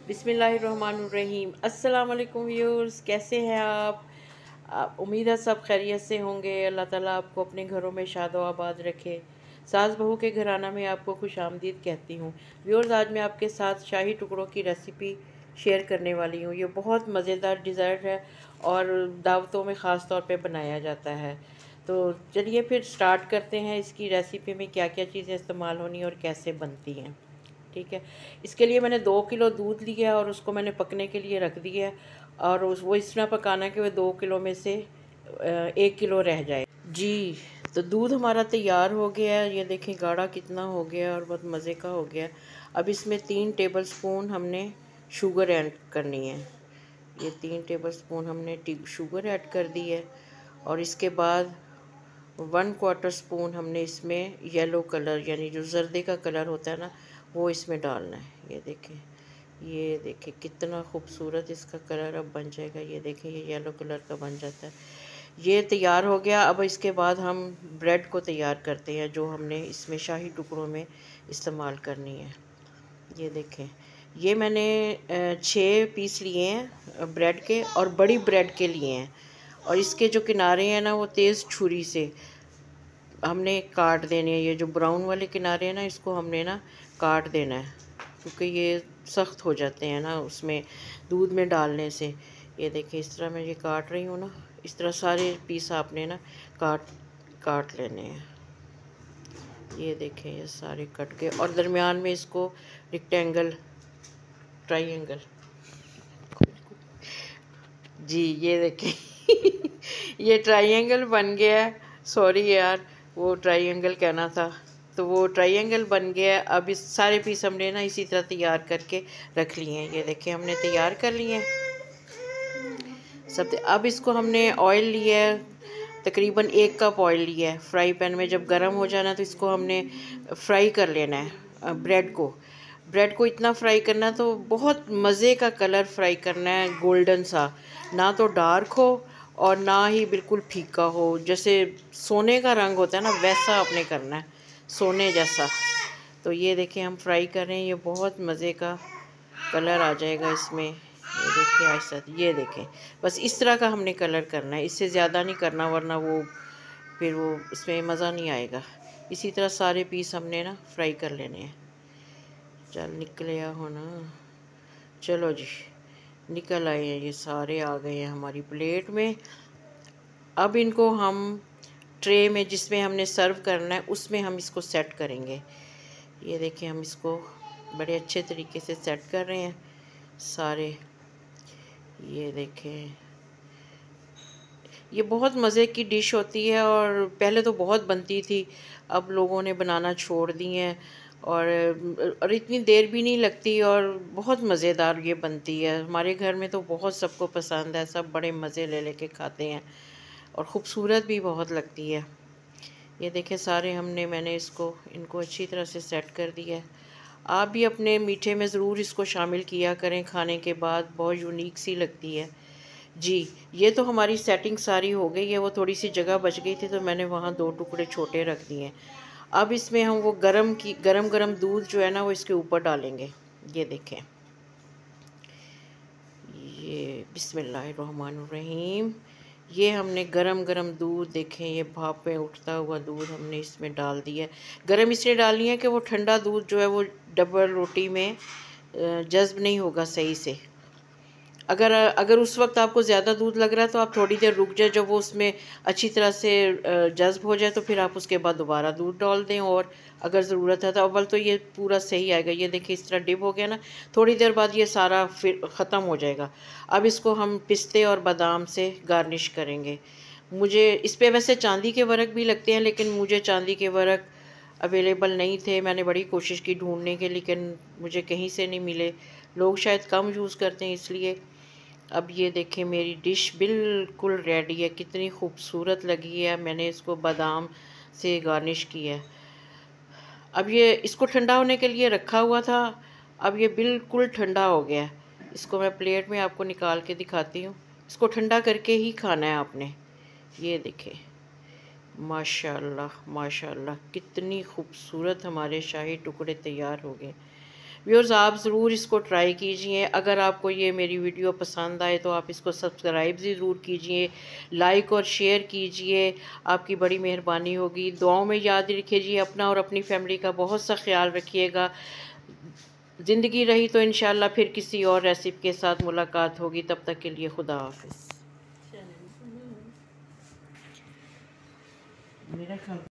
बिस्मिल्लाहिर्रहमानुर्रहीम। अस्सलाम वालेकुम व्यूअर्स, कैसे हैं आप? उम्मीद है सब खैरियत से होंगे। अल्लाह ताला आपको अपने घरों में शादो आबाद रखे। सास बहू के घराना में आपको खुश आमदीद कहती हूँ। व्यूअर्स, आज मैं आपके साथ शाही टुकड़ों की रेसिपी शेयर करने वाली हूँ। ये बहुत मज़ेदार डिज़र्ट है और दावतों में ख़ास तौर पे बनाया जाता है। तो चलिए फिर स्टार्ट करते हैं। इसकी रेसिपी में क्या क्या चीज़ें इस्तेमाल होनी और कैसे बनती हैं। ठीक है, इसके लिए मैंने 2 किलो दूध लिया और उसको मैंने पकने के लिए रख दिया है। और वो इस तरह पकाना है कि वो 2 किलो में से 1 किलो रह जाए। जी, तो दूध हमारा तैयार हो गया है। ये देखें गाढ़ा कितना हो गया और बहुत मज़े का हो गया। अब इसमें 3 टेबलस्पून हमने शुगर ऐड करनी है। ये 3 टेबलस्पून हमने शुगर ऐड कर दी है। और इसके बाद 1/4 स्पून हमने इसमें येलो कलर यानी जो जर्दे का कलर होता है ना, वो इसमें डालना है। ये देखें कितना खूबसूरत इसका कलर अब बन जाएगा। ये देखें ये येलो कलर का बन जाता है। ये तैयार हो गया। अब इसके बाद हम ब्रेड को तैयार करते हैं जो हमने इसमें शाही टुकड़ों में इस्तेमाल करनी है। ये देखें, ये मैंने 6 पीस लिए हैं ब्रेड के और बड़ी ब्रेड के लिए हैं। और इसके जो किनारे हैं ना, वो तेज़ छुरी से हमने काट देने हैं। ये जो ब्राउन वाले किनारे हैं ना, इसको हमने ना काट देना है, क्योंकि ये सख्त हो जाते हैं ना उसमें दूध में डालने से। ये देखिए इस तरह मैं ये काट रही हूँ ना, इस तरह सारे पीस आपने ना काट काट लेने हैं। ये देखें ये सारे कट के, और दरमियान में इसको रेक्टेंगल ट्रायंगल, जी ये देखें ये ट्रायंगल बन गया है। सॉरी यार, वो ट्रायंगल कहना था। तो वो ट्रायंगल बन गया है। अब इस सारे पीस हमने ना इसी तरह तैयार करके रख लिए हैं। ये देखें हमने तैयार कर लिए हैं सब। अब इसको हमने ऑयल लिया है, तकरीबन 1 कप ऑयल लिया है। फ्राई पैन में जब गर्म हो जाना तो इसको हमने फ्राई कर लेना है। ब्रेड को इतना फ्राई करना, तो बहुत मज़े का कलर फ्राई करना है, गोल्डन सा, ना तो डार्क हो और ना ही बिल्कुल फीका हो। जैसे सोने का रंग होता है ना, वैसा आपने करना है, सोने जैसा। तो ये देखें हम फ्राई कर रहे हैं। ये बहुत मज़े का कलर आ जाएगा इसमें। ये देखिए ऐसा, ये देखें बस इस तरह का हमने कलर करना है, इससे ज़्यादा नहीं करना, वरना वो फिर वो इसमें मज़ा नहीं आएगा। इसी तरह सारे पीस हमने ना फ्राई कर लेने हैं। चल निकले हो ना, चलो जी निकल आए हैं, ये सारे आ गए हैं हमारी प्लेट में। अब इनको हम ट्रे में जिसमें हमने सर्व करना है उसमें हम इसको सेट करेंगे। ये देखिए हम इसको बड़े अच्छे तरीके से सेट कर रहे हैं सारे। ये देखें ये बहुत मज़े की डिश होती है और पहले तो बहुत बनती थी, अब लोगों ने बनाना छोड़ दी हैं। और इतनी देर भी नहीं लगती और बहुत मज़ेदार ये बनती है। हमारे घर में तो बहुत सबको पसंद है, सब बड़े मज़े ले लेके खाते हैं और ख़ूबसूरत भी बहुत लगती है। ये देखें सारे मैंने इनको अच्छी तरह से सेट कर दिया है। आप भी अपने मीठे में ज़रूर इसको शामिल किया करें खाने के बाद, बहुत यूनिक सी लगती है। जी, ये तो हमारी सेटिंग सारी हो गई है। वो थोड़ी सी जगह बच गई थी तो मैंने वहाँ 2 टुकड़े छोटे रख दिए। अब इसमें हम वो गरम दूध जो है ना, वो इसके ऊपर डालेंगे। ये देखें, ये बिस्मिल्लाहिर्रहमानुर्रहीम। ये हमने गरम दूध, देखें ये भाप में उठता हुआ दूध हमने इसमें डाल दिया है। गरम इसलिए डालनी है कि वो ठंडा दूध जो है वो डबल रोटी में जज्ब नहीं होगा सही से। अगर उस वक्त आपको ज़्यादा दूध लग रहा है तो आप थोड़ी देर रुक जाए, जब वो उसमें अच्छी तरह से जज्ब हो जाए तो फिर आप उसके बाद दोबारा दूध डाल दें। और अगर ज़रूरत है तो अव्वल तो ये पूरा सही आएगा। ये देखिए इस तरह डिप हो गया ना, थोड़ी देर बाद ये सारा फिर ख़त्म हो जाएगा। अब इसको हम पिस्ते और बादाम से गार्निश करेंगे। मुझे इस पर वैसे चांदी के वर्क भी लगते हैं, लेकिन मुझे चांदी के वर्क अवेलेबल नहीं थे। मैंने बड़ी कोशिश की ढूंढने के, लेकिन मुझे कहीं से नहीं मिले। लोग शायद कम यूज़ करते हैं इसलिए। अब ये देखें मेरी डिश बिल्कुल रेडी है, कितनी खूबसूरत लगी है। मैंने इसको बादाम से गार्निश किया है। अब ये इसको ठंडा होने के लिए रखा हुआ था, अब ये बिल्कुल ठंडा हो गया है। इसको मैं प्लेट में आपको निकाल के दिखाती हूँ। इसको ठंडा करके ही खाना है आपने। ये देखें माशाल्लाह माशाल्लाह, कितनी खूबसूरत हमारे शाही टुकड़े तैयार हो गए। व्यूअर्स आप ज़रूर इसको ट्राई कीजिए। अगर आपको ये मेरी वीडियो पसंद आए तो आप इसको सब्सक्राइब ज़रूर कीजिए, लाइक और शेयर कीजिए, आपकी बड़ी मेहरबानी होगी। दुआओं में याद रखिए, अपना और अपनी फैमिली का बहुत सा ख्याल रखिएगा। ज़िंदगी रही तो इंशाल्लाह फिर किसी और रेसिपी के साथ मुलाकात होगी। तब तक के लिए खुदा हाफिज़। मेरा